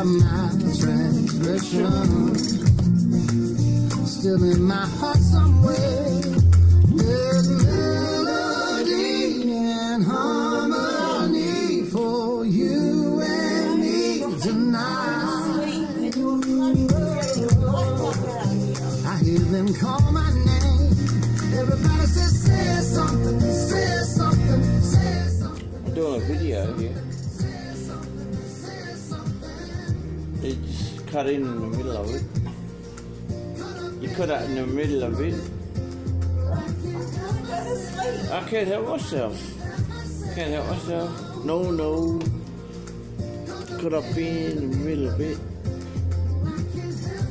my transgression. Still in my heart somewhere, there's melody and harmony for you and me tonight. I hear them call my name. Everybody says, say something, say something, say something. I'm doing a video here. It's cut in the middle of it. You cut out in the middle of it. I can't help myself. Can't help myself. No, no. Cut up in the middle of it.